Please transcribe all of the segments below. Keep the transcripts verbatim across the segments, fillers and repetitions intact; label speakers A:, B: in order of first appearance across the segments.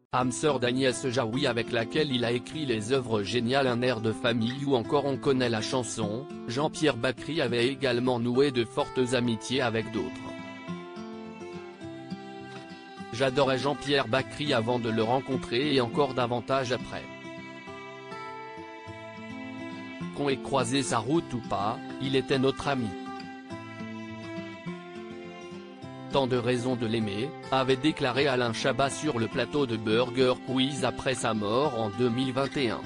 A: âme sœur d'Agnès Jaoui avec laquelle il a écrit les œuvres géniales Un air de famille ou encore On connaît la chanson, Jean-Pierre Bacri avait également noué de fortes amitiés avec d'autres. J'adorais Jean-Pierre Bacri avant de le rencontrer et encore davantage après. Qu'on ait croisé sa route ou pas, il était notre ami. Tant de raisons de l'aimer, avait déclaré Alain Chabat sur le plateau de Burger Quiz après sa mort en deux mille vingt et un.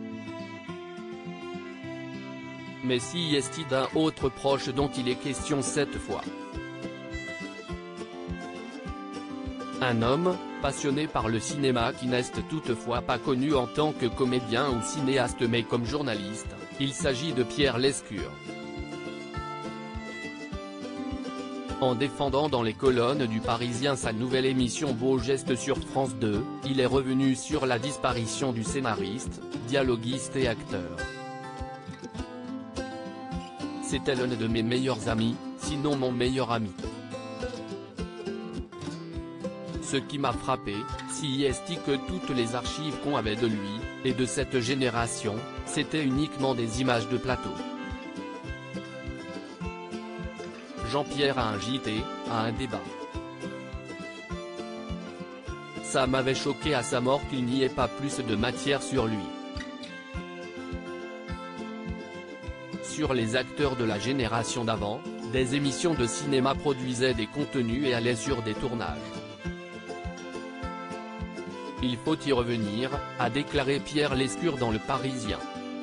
A: Mais si est-il d'un autre proche dont il est question cette fois? Un homme, passionné par le cinéma qui n'est toutefois pas connu en tant que comédien ou cinéaste mais comme journaliste, il s'agit de Pierre Lescure. En défendant dans les colonnes du Parisien sa nouvelle émission Beaux gestes sur France deux, il est revenu sur la disparition du scénariste, dialoguiste et acteur. C'était l'un de mes meilleurs amis, sinon mon meilleur ami. Ce qui m'a frappé, si est que toutes les archives qu'on avait de lui, et de cette génération, c'était uniquement des images de plateau. Jean-Pierre a un J T, a un débat. Ça m'avait choqué à sa mort qu'il n'y ait pas plus de matière sur lui. Sur les acteurs de la génération d'avant, des émissions de cinéma produisaient des contenus et allaient sur des tournages. Il faut y revenir, a déclaré Pierre Lescure dans Le Parisien.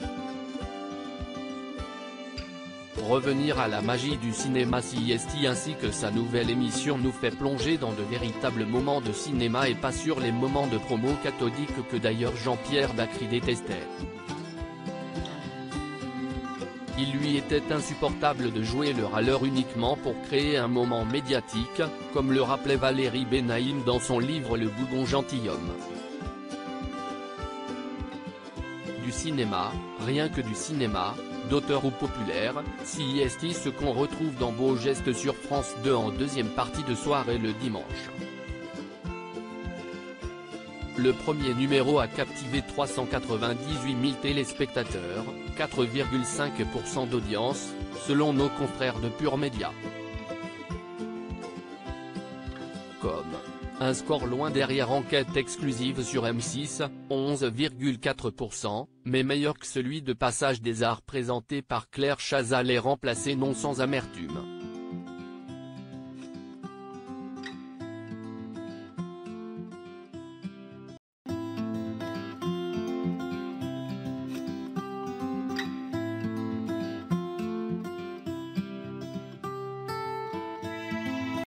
A: Revenir à la magie du cinéma C S T ainsi que sa nouvelle émission nous fait plonger dans de véritables moments de cinéma et pas sur les moments de promo cathodique que d'ailleurs Jean-Pierre Bacri détestait. Il lui était insupportable de jouer le râleur uniquement pour créer un moment médiatique, comme le rappelait Valérie Benaïm dans son livre Le Bougon gentilhomme. Du cinéma, rien que du cinéma, d'auteur ou populaire, C S T ce qu'on retrouve dans Beaux gestes sur France deux en deuxième partie de soirée le dimanche. Le premier numéro a captivé trois cent quatre-vingt-dix-huit mille téléspectateurs, quatre virgule cinq pour cent d'audience, selon nos confrères de Pure Média. Comme un score loin derrière Enquête exclusive sur M six, onze virgule quatre pour cent, mais meilleur que celui de Passage des Arts présenté par Claire Chazal et remplacé non sans amertume.